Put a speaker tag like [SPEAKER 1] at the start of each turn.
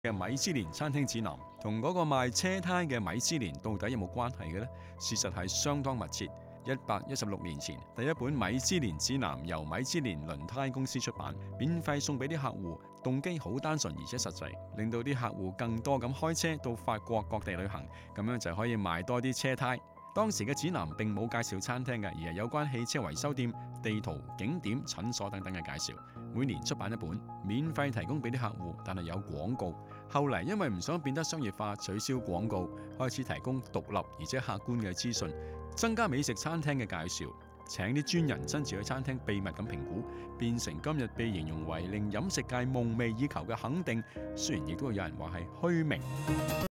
[SPEAKER 1] 嘅米芝蓮餐廳指南，同嗰個賣車胎嘅米芝蓮到底有冇關係嘅呢？事實係相當密切。116年前，第一本米芝蓮指南由米芝蓮輪胎公司出版，免費送俾啲客戶，動機好單純而且實際，令到啲客戶更多咁開車到法國各地旅行，咁樣就可以賣多啲車胎。當時嘅指南並冇介紹餐廳嘅，而係有關汽車維修店、地圖、景點、診所等等嘅介紹。每年出版一本，免費提供俾啲客戶，但係有廣告。後嚟因為唔想變得商業化，取消廣告，開始提供獨立而且客觀嘅資訊，增加美食餐廳嘅介紹，請啲專人親自去餐廳秘密咁評估，變成今日被形容為令飲食界夢寐以求嘅肯定。雖然亦都有人話係虛名。